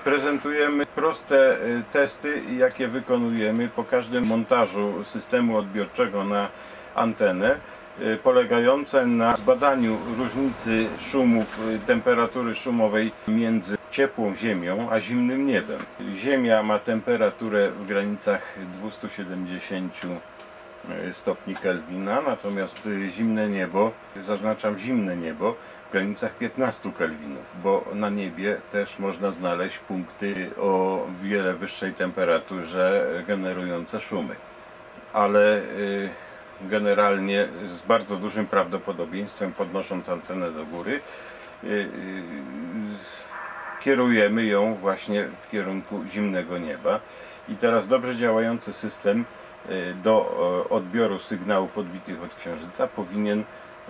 Prezentujemy proste testy, jakie wykonujemy po każdym montażu systemu odbiorczego na antenę, polegające na zbadaniu różnicy szumów, temperatury szumowej między ciepłą ziemią a zimnym niebem. Ziemia ma temperaturę w granicach 270 stopni Kelwina, natomiast zimne niebo, zaznaczam zimne niebo, w granicach 15 kelwinów, bo na niebie też można znaleźć punkty o wiele wyższej temperaturze generujące szumy. Ale generalnie z bardzo dużym prawdopodobieństwem, podnosząc antenę do góry, kierujemy ją właśnie w kierunku zimnego nieba. I teraz dobrze działający system do odbioru sygnałów odbitych od Księżyca powinien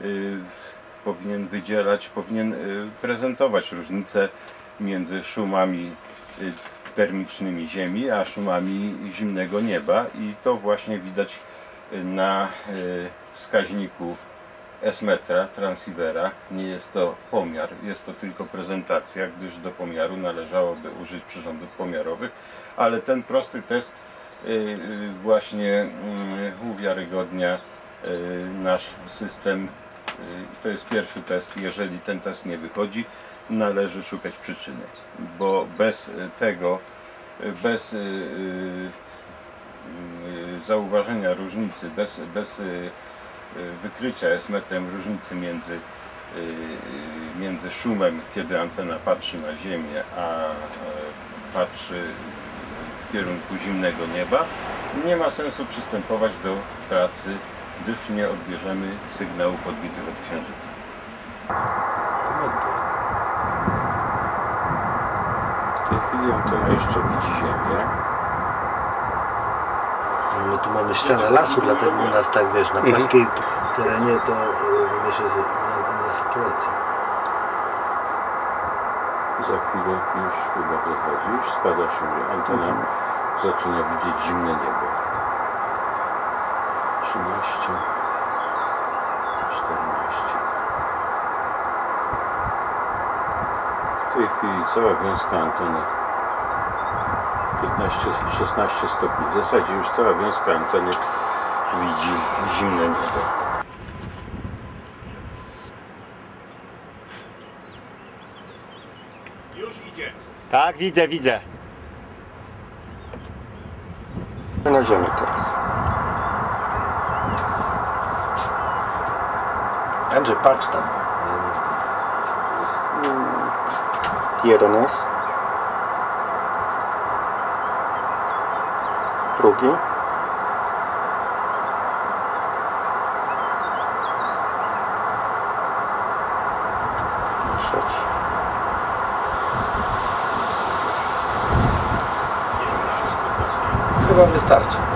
prezentować różnicę między szumami termicznymi Ziemi a szumami zimnego nieba, i to właśnie widać na wskaźniku S-metra transceivera. Nie jest to pomiar, jest to tylko prezentacja, gdyż do pomiaru należałoby użyć przyrządów pomiarowych, ale ten prosty test właśnie uwiarygodnia nasz system. To jest pierwszy test. Jeżeli ten test nie wychodzi, należy szukać przyczyny, bo bez tego, bez zauważenia różnicy, bez wykrycia S-metrem różnicy między szumem, kiedy antena patrzy na Ziemię, a patrzy w kierunku zimnego nieba, nie ma sensu przystępować do pracy, gdyż nie odbierzemy sygnałów odbitych od Księżyca. Komentarz. W tej chwili antena jeszcze widzi Ziemię. My tu mamy ścianę lasu, dlatego u nas tak, wiesz, na płaskiej terenie to myślę, że inna sytuacja. Za chwilę już chyba wychodzi, już spada się, antena zaczyna widzieć zimne niebo. 13, 14. W tej chwili cała wiązka anteny 15-16 stopni. W zasadzie już cała wiązka anteny widzi zimne niebo. Już idzie. Tak, widzę, widzę. Na ziemię teraz. Andrzej, patrz tam. Jeden jest. Drugi. Trzeci. Chyba wystarczy.